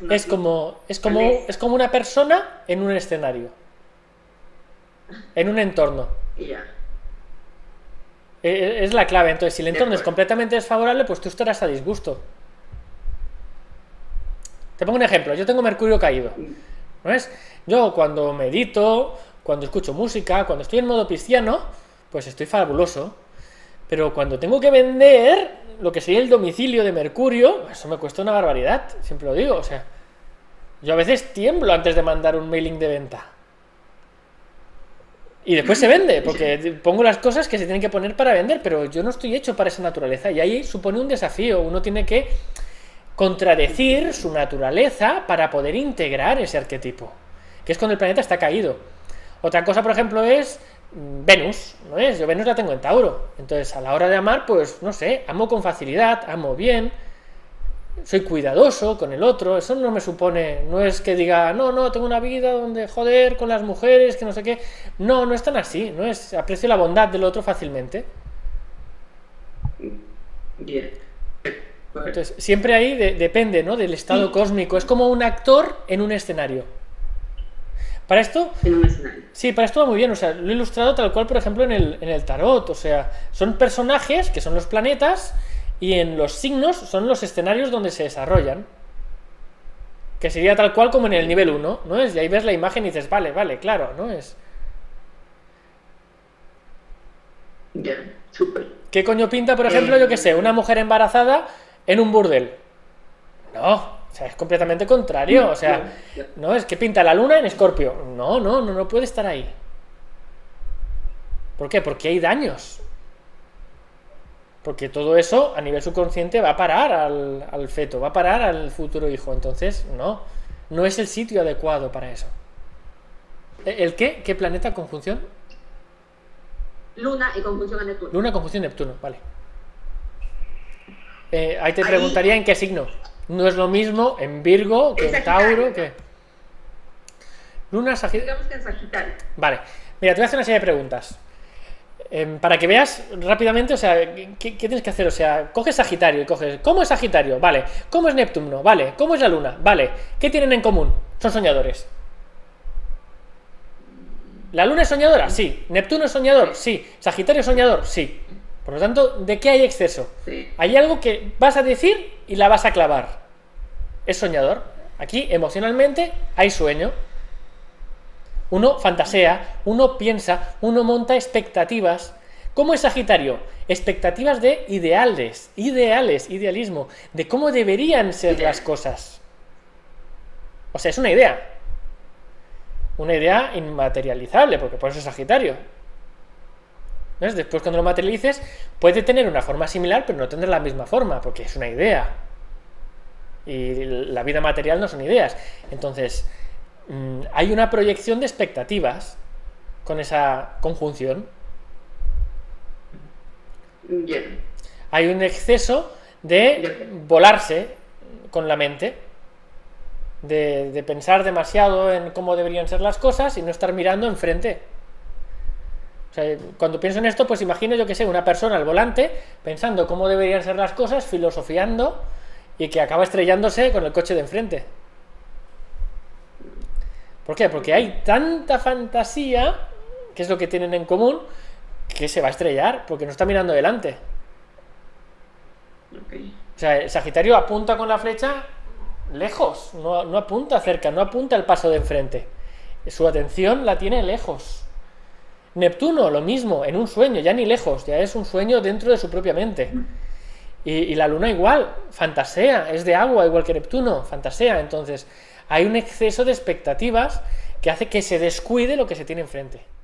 una Es como una persona en un escenario, en un entorno. y ya, Es la clave. Entonces, si el de entorno es acuerdo. completamente desfavorable, pues tú estarás a disgusto. Te pongo un ejemplo. Yo tengo Mercurio caído. Mm, ¿No es? Yo cuando medito, cuando escucho música, cuando estoy en modo pisciano, pues estoy fabuloso. Pero cuando tengo que vender lo que sería el domicilio de Mercurio, eso me cuesta una barbaridad. Siempre lo digo. O sea, yo a veces tiemblo antes de mandar un mailing de venta. Y después se vende, porque pongo las cosas que se tienen que poner para vender, pero yo no estoy hecho para esa naturaleza. Y ahí supone un desafío. Uno tiene que contradecir su naturaleza para poder integrar ese arquetipo, que es cuando el planeta está caído. Otra cosa, por ejemplo, es Venus, ¿no es? Yo Venus la tengo en Tauro, entonces a la hora de amar, pues no sé, amo con facilidad, amo bien, soy cuidadoso con el otro, eso no me supone, no es que diga, no, no, tengo una vida donde joder con las mujeres, que no sé qué, no, no es tan así, no es, aprecio la bondad del otro fácilmente. bien, bueno. Entonces, siempre ahí depende, ¿no? Del estado Y cósmico, es como un actor en un escenario. Para esto, en un escenario. sí, para esto va muy bien, o sea, lo he ilustrado tal cual, por ejemplo, en el tarot, o sea, son personajes que son los planetas y en los signos son los escenarios donde se desarrollan, que sería tal cual como en el nivel uno, ¿no es? Y ahí ves la imagen y dices, vale, vale, claro, ¿no es? Ya, súper. ¿Qué coño pinta, por ejemplo, yo que sé, una Eh, mujer embarazada en un burdel? No, o sea, es completamente contrario, o sea, no, ya, no, es que pinta la luna en Escorpio. No, no, no, no puede estar ahí. ¿Por qué? Porque hay daños. Porque todo eso a nivel subconsciente va a parar al feto, va a parar al futuro hijo. Entonces, no, no es el sitio adecuado para eso. ¿El qué? ¿Qué planeta conjunción? Luna y conjunción a Neptuno. Luna conjunción Neptuno, vale. Ahí te Ahí preguntaría en qué signo. No es lo mismo en Virgo que es en Tauro, Sagitario, que... Luna, Sagitario... digamos que en Sagitario. Vale, mira, te voy a hacer una serie de preguntas. Para que veas rápidamente, o sea, ¿qué tienes que hacer? O sea, coges Sagitario y coges, ¿cómo es Sagitario? Vale, ¿cómo es Neptuno? Vale, ¿cómo es la Luna? Vale, ¿qué tienen en común? Son soñadores. ¿La Luna es soñadora? Sí. ¿Neptuno es soñador? Sí, Sí. ¿Sagitario es soñador? Sí. Por lo tanto, ¿de qué hay exceso? sí, Hay algo que vas a decir y la vas a clavar. Es soñador. Aquí, emocionalmente, hay sueño. Uno fantasea, uno piensa, uno monta expectativas. ¿Cómo es Sagitario? Expectativas de ideales, ideales, idealismo, de cómo deberían ser las ideal. cosas. O sea, es una idea inmaterializable, porque por eso es Sagitario. ¿Ves? Después cuando lo materialices, puede tener una forma similar, pero no tendrá la misma forma, porque es una idea. Y la vida material no son ideas. Entonces, hay una proyección de expectativas con esa conjunción. Bien, Hay un exceso de de acuerdo. volarse con la mente, de pensar demasiado en cómo deberían ser las cosas y no estar mirando enfrente. O sea, cuando pienso en esto, pues imagino, yo que sé, una persona al volante pensando cómo deberían ser las cosas, filosofiando y que acaba estrellándose con el coche de enfrente. ¿Por qué? Porque hay tanta fantasía, que es lo que tienen en común, que se va a estrellar porque no está mirando delante. Ok. O sea, el Sagitario apunta con la flecha lejos, no, no apunta cerca, no apunta el paso de enfrente. Su atención la tiene lejos. Neptuno, lo mismo, en un sueño, ya ni lejos, ya es un sueño dentro de su propia mente. Y la luna igual, fantasea, es de agua igual que Neptuno, fantasea. Entonces, hay un exceso de expectativas que hace que se descuide lo que se tiene enfrente.